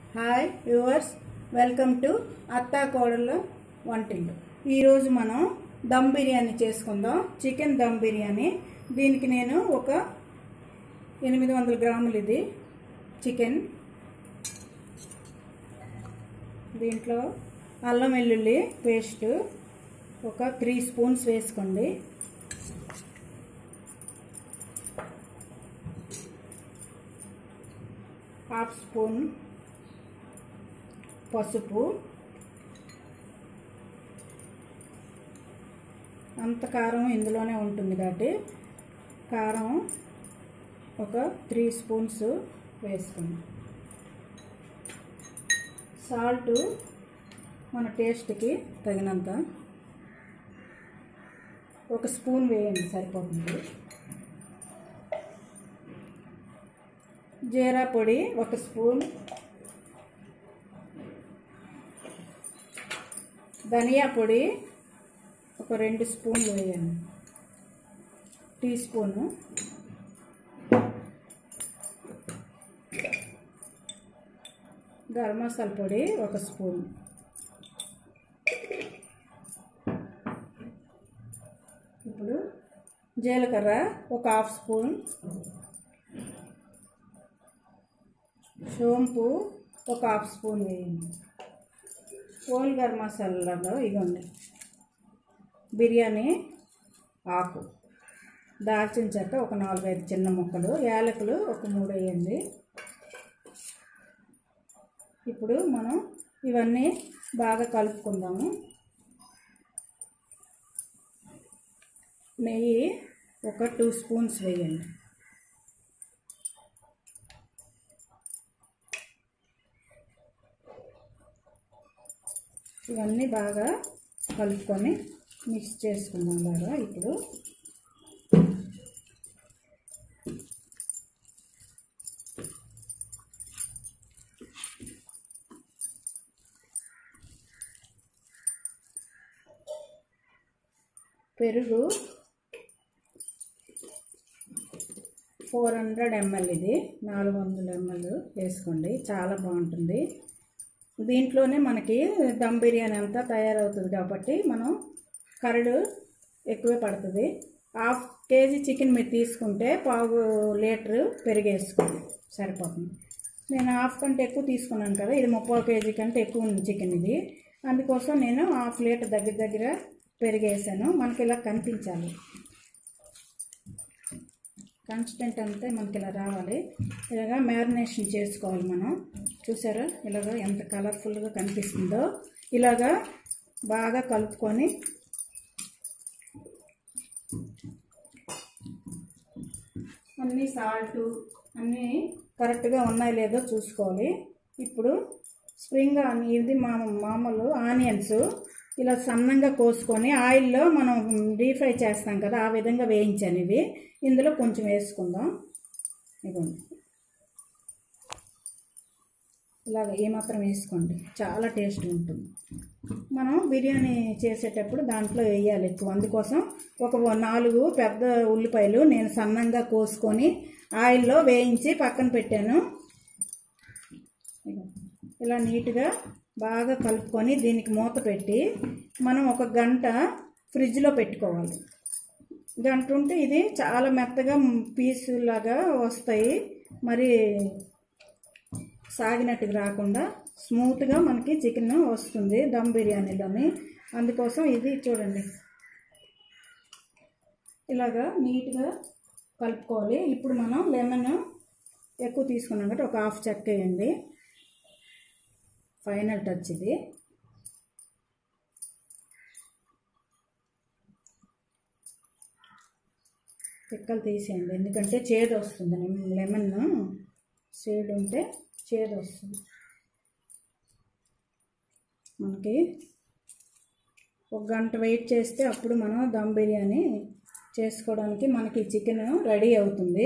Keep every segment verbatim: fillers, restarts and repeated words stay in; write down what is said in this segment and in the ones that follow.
Hi viewers, welcome to అత్తా కోడళ్ళ వంటిల్లు. ఈరోజు మనం దమ్ బిర్యానీ చేసుకుందాం. చికెన్ దమ్ బిర్యానీ. దీనికి నేను ఒక ఎనిమిది వందల గ్రాములు ఇది చికెన్. దీంట్లో అల్లం వెల్లుల్లి పేస్ట్ ఒక త్రీ స్పూన్స్ వేసుకోండి. హాఫ్ స్పూన్ పసుపు. అంత కారం ఇందులోనే ఉంటుంది కాబట్టి కారం ఒక త్రీ స్పూన్స్ వేసుకోండి. సాల్ట్ మన టేస్ట్కి తగినంత ఒక స్పూన్ వేయండి, సరిపోతుంది. జీరా పొడి ఒక స్పూన్, ధనియా పొడి ఒక రెండు స్పూన్లు వేయండి, టీ స్పూను. గరం మసాలా పొడి ఒక స్పూన్. ఇప్పుడు జీలకర్ర ఒక హాఫ్ స్పూన్, సోంపు ఒక హాఫ్ స్పూన్ వేయండి. హోల్ గరం మసాలాలో ఇవ్వండి బిర్యానీ ఆకు, దాల్చిన చెక్క ఒక నాలుగైదు చిన్న ముక్కలు, యాలకులు ఒక మూడు వేయండి. ఇప్పుడు మనం ఇవన్నీ బాగా కలుపుకుందాము. నెయ్యి ఒక టూ స్పూన్స్ వేయండి. ఇవన్నీ బాగా కలుపుకొని మిక్స్ చేసుకుందాం బాగా. ఇప్పుడు పెరుగు ఫోర్ హండ్రెడ్ ఎంఎల్, ఇది నాలుగు వందల ఎంఎల్ వేసుకోండి, చాలా బాగుంటుంది. దీంట్లోనే మనకి దమ్ బిర్యానీ అంతా తయారవుతుంది కాబట్టి మనం కరడు ఎక్కువే పడుతుంది. హాఫ్ కేజీ చికెన్ మీరు తీసుకుంటే పావు లీటరు పెరుగు వేసుకోండి, సరిపోతుంది. నేను హాఫ్ కంటే ఎక్కువ తీసుకున్నాను కదా, ఇది ముప్పై కేజీ కంటే ఎక్కువ ఉంది చికెన్ ఇది. అందుకోసం నేను హాఫ్ లీటర్ దగ్గర దగ్గర పెరుగు వేసాను. మనకి ఇలా కనిపించాలి, కన్సిస్టెంట్ అంతే మనకి ఇలా రావాలి. ఇలాగా మ్యారినేషన్ చేసుకోవాలి మనం. చూసారా ఇలాగా ఎంత కలర్ఫుల్గా కనిపిస్తుందో. ఇలాగా బాగా కలుపుకొని అన్నీ సాల్ట్ అన్నీ కరెక్ట్గా ఉన్నాయో లేదో చూసుకోవాలి. ఇప్పుడు స్ప్రింగ్ ఇది మా మామూలు ఆనియన్స్ ఇలా సన్నంగా కోసుకొని ఆయిల్లో మనం డీప్ ఫ్రై చేస్తాం కదా, ఆ విధంగా వేయించాను. ఇవి ఇందులో కొంచెం వేసుకుందాం. ఇదిగోండి ఇలాగ ఏమాత్రం వేసుకోండి, చాలా టేస్ట్ ఉంటుంది. మనం బిర్యానీ చేసేటప్పుడు దాంట్లో వేయాలి ఎక్కువ. అందుకోసం ఒక నాలుగు పెద్ద ఉల్లిపాయలు నేను సన్నంగా కోసుకొని ఆయిల్లో వేయించి పక్కన పెట్టాను. ఇలా నీట్గా బాగా కలుపుకొని దీనికి మూత పెట్టి మనం ఒక గంట ఫ్రిడ్జ్లో పెట్టుకోవాలి. గంట ఉంటే ఇది చాలా మెత్తగా పీసులాగా వస్తాయి, మరి సాగినట్టుగా రాకుండా స్మూత్గా మనకి చికెన్ వస్తుంది దమ్ బిర్యానీలోని. అందుకోసం ఇది చూడండి ఇలాగా నీట్గా కలుపుకోవాలి. ఇప్పుడు మనం లెమన్ ఎక్కువ తీసుకున్నాం కాబట్టి ఒక హాఫ్ చెక్క వేయండి, ఫైనల్ టచ్ ఇది. పిక్కలు తీసేయండి, ఎందుకంటే చేదు వస్తుంది. లెమన్ చేదు ఉంటే చేదు వస్తుంది మనకి. ఒక గంట వెయిట్ చేస్తే అప్పుడు మనం దమ్ బిర్యానీ చేసుకోవడానికి మనకి చికెన్ రెడీ అవుతుంది.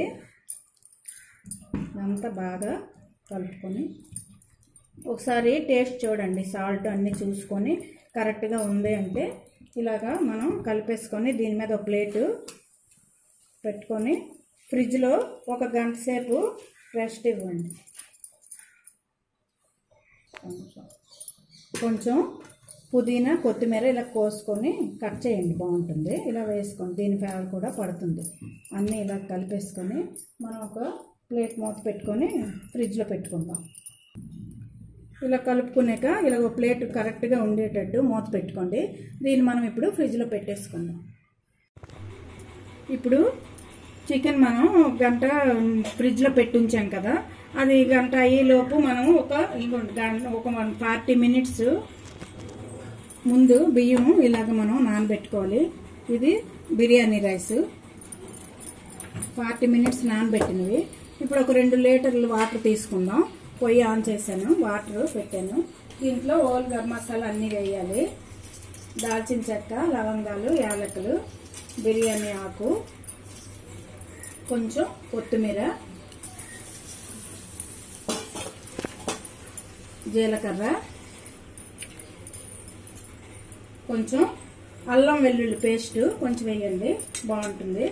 అంతా బాగా కలుపుకొని ఒకసారి టేస్ట్ చూడండి, సాల్ట్ అన్నీ చూసుకొని కరెక్ట్గా ఉంది అంటే ఇలాగా మనం కలిపేసుకొని దీని మీద ఒక ప్లేటు పెట్టుకొని ఫ్రిడ్జ్లో ఒక గంట సేపు రెస్ట్ ఇవ్వండి. కొంచెం పుదీనా కొత్తిమీర ఇలా కోసుకొని కట్ చేయండి, బాగుంటుంది. ఇలా వేసుకోండి, దీని ఫ్లేవర్ కూడా పడుతుంది. అన్నీ ఇలా కలిపేసుకొని మనం ఒక ప్లేట్ మూత పెట్టుకొని ఫ్రిడ్జ్లో పెట్టుకుందాం. ఇలా కలుపుకున్నాక ఇలా ఒక ప్లేట్ కరెక్ట్గా ఉండేటట్టు మూత పెట్టుకోండి. దీన్ని మనం ఇప్పుడు ఫ్రిడ్జ్లో పెట్టేసుకుందాం. ఇప్పుడు చికెన్ మనం గంట ఫ్రిడ్జ్లో పెట్టి ఉంచాం కదా, అది గంట అయ్యేలోపు మనం ఒక గంట ఒక ఫార్టీ మినిట్స్ ముందు బియ్యం ఇలాగ మనం నానబెట్టుకోవాలి. ఇది బిర్యానీ రైస్ ఫార్టీ మినిట్స్ నానబెట్టినవి. ఇప్పుడు ఒక రెండు లీటర్లు వాటర్ తీసుకుందాం. పొయ్యి ఆన్ చేశాను, వాటర్ పెట్టాను. దీంట్లో ఓల్ గరం మసాలా అన్నీ వేయాలి. దాల్చిన చెక్క, లవంగాలు, యాలకులు, బిర్యానీ ఆకు, కొంచెం కొత్తిమీర, జీలకర్ర, కొంచెం అల్లం వెల్లుల్లి పేస్ట్ కొంచెం వేయండి, బాగుంటుంది.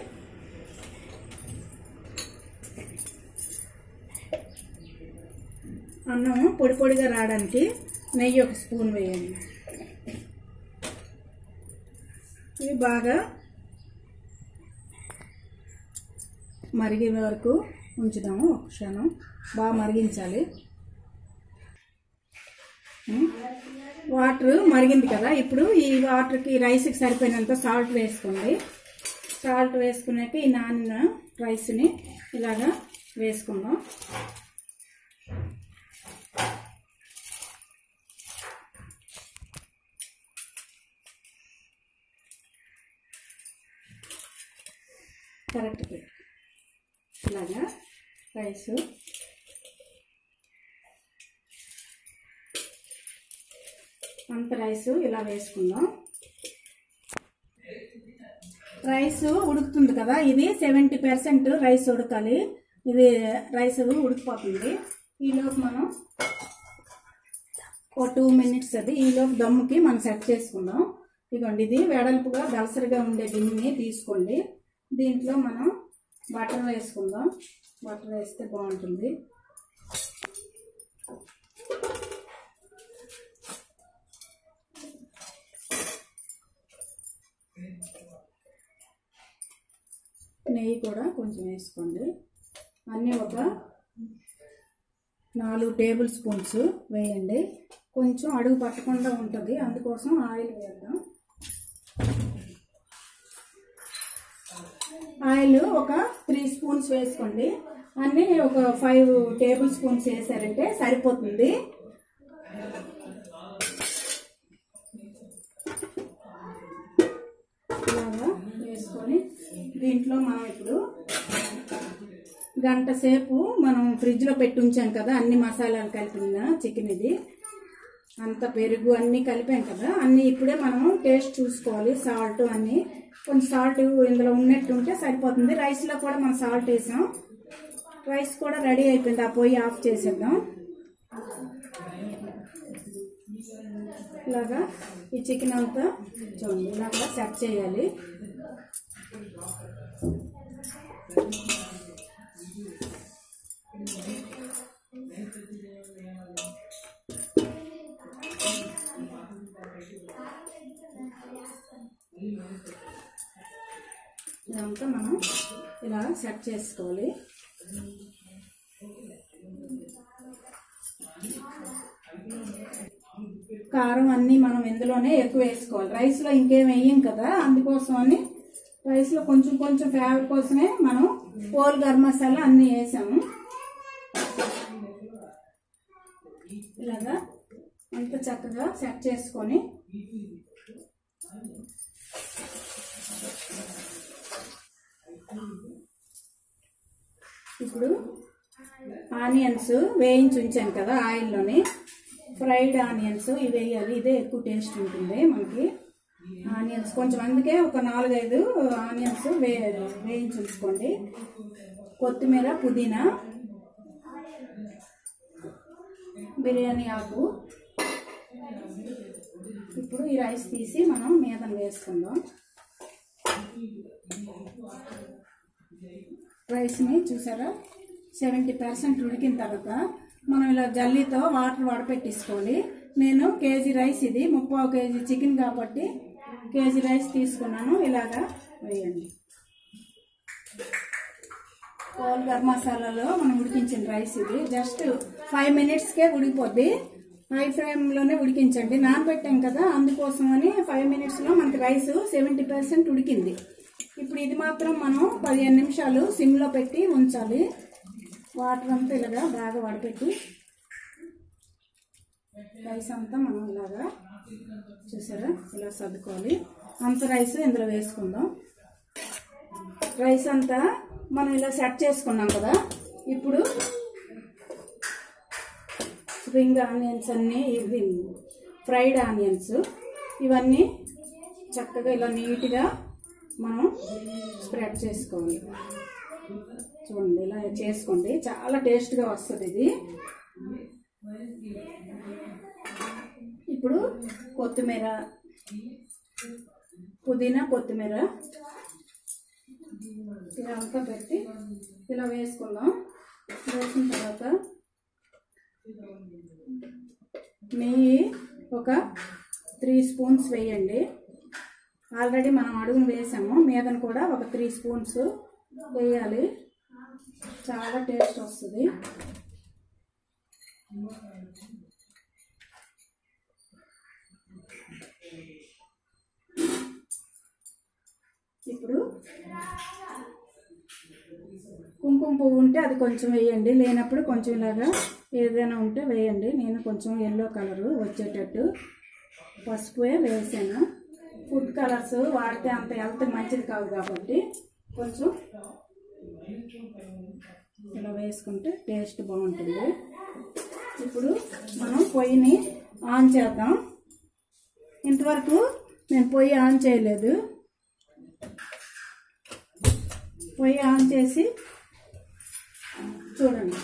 అన్నం పొడి పొడిగా రావడానికి నెయ్యి ఒక స్పూన్ వేయండి. ఇవి బాగా మరిగే వరకు ఉంచుదాము. ఒక క్షణం బాగా మరిగించాలి. వాటర్ మరిగింది కదా, ఇప్పుడు ఈ వాటర్కి రైస్కి సరిపోయినంత సాల్ట్ వేసుకోండి. సాల్ట్ వేసుకున్నాక ఈ నానిన రైస్ని ఇలాగా వేసుకుందాం. కరెక్ట్ ఇలాగా రైస్ అంత రైస్ ఇలా వేసుకుందాం. రైస్ ఉడుకుతుంది కదా, ఇది సెవెంటీ పర్సెంట్ రైస్ ఉడకాలి. ఇది రైస్ ఉడికిపోతుంది. ఈలోపు మనం ఒక టూ మినిట్స్ అది ఈలోపు దమ్ముకి మనం సెట్ చేసుకుందాం. ఇదిగోండి, ఇది వెడల్పుగా దలసరిగా ఉండే గిన్నెని తీసుకోండి. దీంట్లో మనం బటర్ వేసుకుందాం. బటర్ వేస్తే బాగుంటుంది. నెయ్యి కూడా కొంచెం వేసుకోండి. అన్నీ ఒక నాలుగు టేబుల్ స్పూన్స్ వేయండి. కొంచెం అడుగు పట్టకుండా ఉంటుంది, అందుకోసం ఆయిల్ వేద్దాం. ఆయిల్ ఒక త్రీ స్పూన్స్ వేసుకోండి. అన్నీ ఒక ఫైవ్ టేబుల్ స్పూన్స్ వేసారంటే సరిపోతుంది. ఇలాగా వేసుకొని దీంట్లో మనం ఇప్పుడు గంట సేపు మనం ఫ్రిడ్జ్లో పెట్టి ఉంచాం కదా, అన్ని మసాలాలు కలిపిన చికెన్, ఇది అంత పెరుగు అన్నీ కలిపాం కదా, అన్నీ ఇప్పుడే మనం టేస్ట్ చూసుకోవాలి. సాల్ట్ అన్నీ కొంచెం సాల్ట్ ఇందులో ఉన్నట్టు ఉంటే సరిపోతుంది. రైస్లో కూడా మనం సాల్ట్ వేసాం. రైస్ కూడా రెడీ అయిపోయింది. ఆ పొయ్యి ఆఫ్ చేసేద్దాం. ఇలాగా ఈ చికెన్ అంతా చూడండి ఇలాగా సెట్ చేయాలి. ఇదంతా మనం ఇలా సెట్ చేసుకోవాలి. కారం అన్నీ మనం ఇందులోనే ఎక్కువ వేసుకోవాలి. రైస్లో ఇంకేం వేయం కదా, అందుకోసం అని రైస్లో కొంచెం కొంచెం ఫ్లేవర్ కోసమే మనం హోల్ గరం మసాలా అన్నీ వేసాము. ఇలాగా అంత చక్కగా సెట్ చేసుకొని ఇప్పుడు ఆనియన్స్ వేయించి ఉంచాం కదా ఆయిల్లోని, ఫ్రైడ్ ఆనియన్స్ ఇవి వేయాలి. ఇదే ఎక్కువ టేస్ట్ ఉంటుంది మనకి. ఆనియన్స్ కొంచెం, అందుకే ఒక నాలుగైదు ఆనియన్స్ వే వేయించి ఉంచుకోండి. కొత్తిమీర, పుదీనా, బిర్యానీ ఆకు. ఇప్పుడు ఈ రైస్ తీసి మనం మీద వేసుకుందాం. రైస్ని చూసారా, సెవెంటీ పర్సెంట్ ఉడికిన తర్వాత మనం ఇలా జల్లీతో వాటర్ వడపెట్టేసుకోవాలి. నేను కేజీ రైస్, ఇది ముప్పావు కేజీ చికెన్ కాబట్టి కేజీ రైస్ తీసుకున్నాను. ఇలాగా వేయండి. హోల్ గరం మసాలాలో మనం ఉడికించిన రైస్ ఇది. జస్ట్ ఫైవ్ మినిట్స్కే ఉడికిపోద్ది. హై ఫ్లేమ్లోనే ఉడికించండి. నానబెట్టాం కదా, అందుకోసమని ఫైవ్ మినిట్స్లో మనకి రైస్ సెవెంటీ పర్సెంట్ ఉడికింది. ఇప్పుడు ఇది మాత్రం మనం పదిహేను నిమిషాలు సిమ్లో పెట్టి ఉంచాలి. వాటర్ అంతా ఇలాగా బాగా వడపెట్టి రైస్ అంతా మనం ఇలాగా చూసారా ఇలా సర్దుకోవాలి. అంత రైస్ ఇందులో వేసుకుందాం. రైస్ అంతా మనం ఇలా సెట్ చేసుకున్నాం కదా. ఇప్పుడు స్ప్రింగ్ ఆనియన్స్ అన్నీ, ఇది ఫ్రైడ్ ఆనియన్స్, ఇవన్నీ చక్కగా ఇలా నీట్గా మనం స్ప్రెడ్ చేసుకోవాలి. చూడండి ఇలా చేసుకోండి, చాలా టేస్ట్గా వస్తుంది ఇది. ఇప్పుడు కొత్తిమీర, పుదీనా, కొత్తిమీర ఇలా అంతా పెట్టి ఇలా వేసుకుందాం. వేసిన తర్వాత నెయ్యి ఒక త్రీ స్పూన్స్ వేయండి. ఆల్రెడీ మనం అడుగును వేసాము, మీదను కూడా ఒక త్రీ స్పూన్స్ వేయాలి. చాలా టేస్ట్ వస్తుంది. ఇప్పుడు కుంకుమ పువ్వు ఉంటే అది కొంచెం వేయండి, లేనప్పుడు కొంచెం ఇలాగా ఏదైనా ఉంటే వేయండి. నేను కొంచెం ఎల్లో కలరు వచ్చేటట్టు పసుపు వేసాను. ఫుడ్ కలర్స్ వాడితే అంత హెల్త్ మంచిది కాదు కాబట్టి కొంచెం ఇలా వేసుకుంటే టేస్ట్ బాగుంటుంది. ఇప్పుడు మనం పొయ్యిని ఆన్ చేద్దాం. ఇంతవరకు నేను పొయ్యి ఆన్ చేయలేదు. పొయ్యి ఆన్ చేసి చూడండి,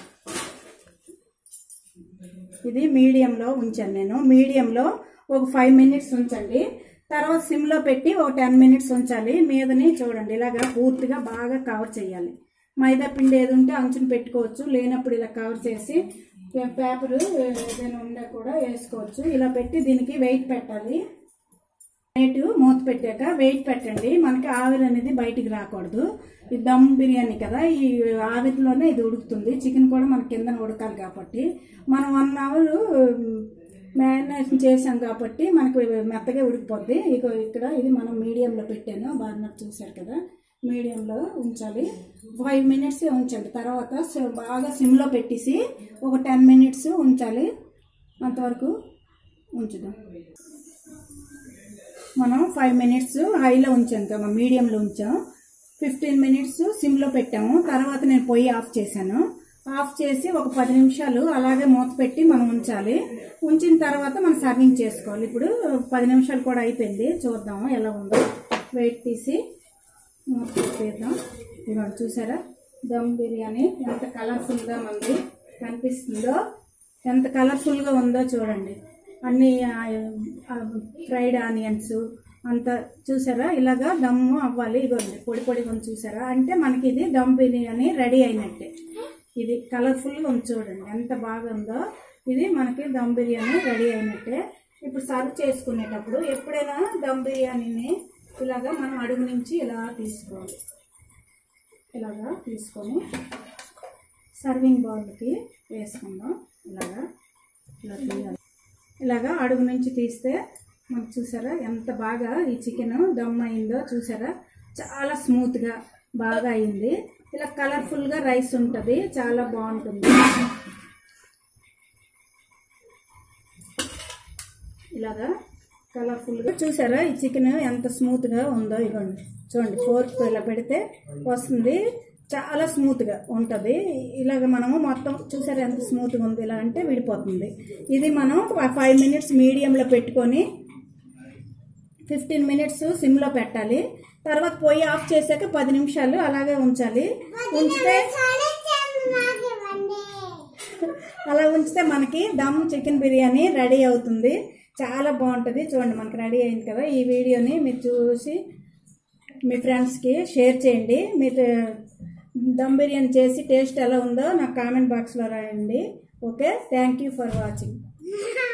ఇది మీడియంలో ఉంచాను నేను. మీడియంలో ఒక ఫైవ్ మినిట్స్ ఉంచండి. తర్వాత సిమ్లో పెట్టి ఒక టెన్ మినిట్స్ ఉంచాలి. మీదని చూడండి ఇలాగా పూర్తిగా బాగా కవర్ చేయాలి. మైదా పిండి ఏది ఉంటే అంచుని పెట్టుకోవచ్చు, లేనప్పుడు ఇలా కవర్ చేసి పేపర్ ఏదైనా ఉండే కూడా వేసుకోవచ్చు. ఇలా పెట్టి దీనికి వెయిట్ పెట్టాలి. నైట్ మూత పెట్టాక వెయిట్ పెట్టండి. మనకి ఆవిరి అనేది బయటికి రాకూడదు. ఇది దమ్ బిర్యానీ కదా, ఈ ఆవిరిలోనే ఇది ఉడుకుతుంది. చికెన్ కూడా మన కింద ఉడకాలి కాబట్టి మనం వన్ అవర్ మ్యారినేషన్ చేసాం కాబట్టి మనకి మెత్తగా ఉడికిపోద్ది. ఇక ఇక్కడ ఇది మనం మీడియంలో పెట్టాను, బాగా చూసారు కదా. మీడియంలో ఉంచాలి. ఫైవ్ మినిట్స్ ఉంచండి. తర్వాత బాగా సిమ్లో పెట్టేసి ఒక టెన్ మినిట్స్ ఉంచాలి. అంతవరకు ఉంచుదాం. మనం ఫైవ్ మినిట్స్ హైలో ఉంచాం కదా, మీడియంలో ఉంచాం. ఫిఫ్టీన్ మినిట్స్ సిమ్లో పెట్టాము. తర్వాత నేను పొయ్యి ఆఫ్ చేశాను. ఆఫ్ చేసి ఒక పది నిమిషాలు అలాగే మూత పెట్టి మనం ఉంచాలి. ఉంచిన తర్వాత మనం సర్వింగ్ చేసుకోవాలి. ఇప్పుడు పది నిమిషాలు కూడా అయిపోయింది. చూద్దాము ఎలా ఉందో. వెయిట్ తీసి మూత పెట్టేద్దాం. ఇవాళ చూసారా దమ్ బిర్యానీ ఎంత కలర్ఫుల్గా మనకి కనిపిస్తుందో, ఎంత కలర్ఫుల్గా ఉందో చూడండి. అన్ని ఫ్రైడ్ ఆనియన్స్ అంతా చూసారా ఇలాగా దమ్ము అవ్వాలి. ఇవ్వండి పొడి పొడిగా ఉంది చూసారా, అంటే మనకి ఇది దమ్ బిర్యానీ రెడీ అయినట్టే. ఇది కలర్ఫుల్గా ఉంది చూడండి ఎంత బాగా ఉందో. ఇది మనకి దమ్ బిర్యానీ రెడీ అయినట్టే. ఇప్పుడు సర్వ్ చేసుకునేటప్పుడు ఎప్పుడైనా దమ్ బిర్యానీని ఇలాగా మనం అడుగు నుంచి ఇలా తీసుకోవాలి. ఇలాగా తీసుకొని సర్వింగ్ బౌల్కి వేసుకుందాం. ఇలాగా ఇలా తీయాలి. ఇలాగా అడుగు నుంచి తీస్తే మనకు చూసారా ఎంత బాగా ఈ చికెన్ దమ్ అయిందో చూసారా, చాలా స్మూత్గా బాగా అయింది. ఇలా కలర్ఫుల్గా రైస్ ఉంటుంది, చాలా బాగుంటుంది. ఇలాగా కలర్ఫుల్గా చూసారా ఈ చికెన్ ఎంత స్మూత్గా ఉందో. ఇవ్వండి చూడండి, ఫోర్క్ ఇలా పెడితే వస్తుంది, చాలా స్మూత్గా ఉంటుంది. ఇలాగ మనము మొత్తం చూసారా ఎంత స్మూత్గా ఉంది. ఇలా అంటే విడిపోతుంది. ఇది మనం ఫైవ్ మినిట్స్ మీడియంలో పెట్టుకొని ఫిఫ్టీన్ మినిట్స్ సిమ్లో పెట్టాలి. తర్వాత పొయ్యి ఆఫ్ చేశాక పది నిమిషాలు అలాగే ఉంచాలి. ఉంచితే అలా ఉంచితే మనకి దమ్ చికెన్ బిర్యానీ రెడీ అవుతుంది. చాలా బాగుంటుంది. చూడండి మనకి రెడీ అయింది కదా. ఈ వీడియోని మీరు చూసి మీ ఫ్రెండ్స్కి షేర్ చేయండి. మీరు దమ్ బిర్యానీ చేసి టేస్ట్ ఎలా ఉందో నాకు కామెంట్ బాక్స్లో రాయండి. Okay, thank you for watching.